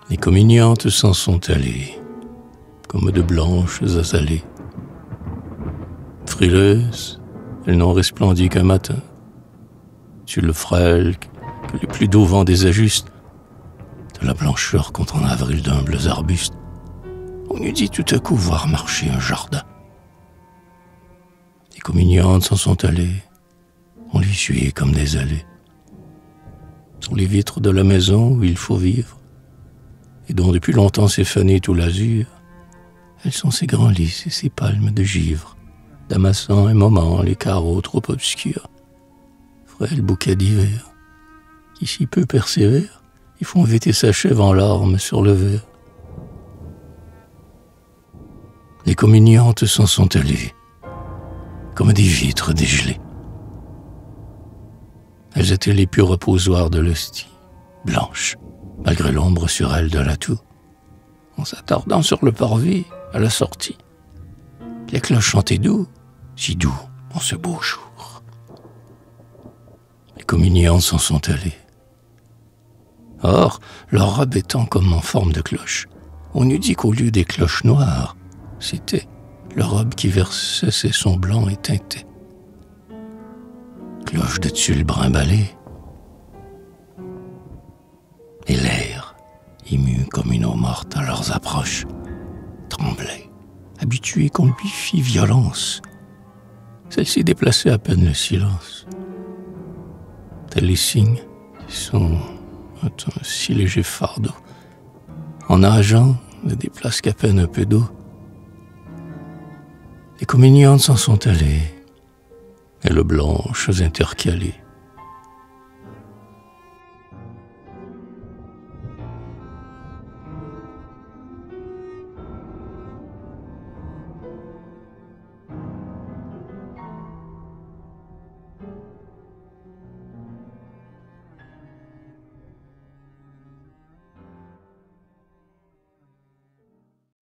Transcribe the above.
Les communiantes s'en sont allées, comme de blanches azalées. Frileuses, elles n'ont resplendi qu'un matin, sur le frêle que les plus doux vents désajustent, de la blancheur contre un avril d'humbles arbustes. On eût dit tout à coup voir marcher un jardin. Les communiantes s'en sont allées, on les suit comme des allées. Sur les vitres de la maison où il faut vivre, et dont depuis longtemps s'est fané tout l'azur, elles sont ces grands lys et ces palmes de givre, d'amassant un moment les carreaux trop obscurs, frêles bouquets d'hiver, qui si peu persévèrent, et font vêter sa chèvre en larmes sur le verre. Les communiantes s'en sont allées, comme des vitres dégelées. Elles étaient les purs reposoirs de l'hostie, blanches, malgré l'ombre sur elles de la tour. En s'attardant sur le parvis, à la sortie, les cloches chantaient doux, si doux en ce beau jour. Les communiantes s'en sont allées. Or, leur robe étant comme en forme de cloche, on eût dit qu'au lieu des cloches noires, c'était leur robe qui versait ses sons blancs et teintés. Cloche de tulle brimbalée, et l'air, ému comme une eau morte à leurs approches, tremblait, habitué qu'on lui fit violence. Celle-ci déplaçait à peine le silence. Tels les signes qui sont un si léger fardeau. En nageant, ne déplacent qu'à peine un peu d'eau. Les communiantes s'en sont allées, elles blanches intercalées,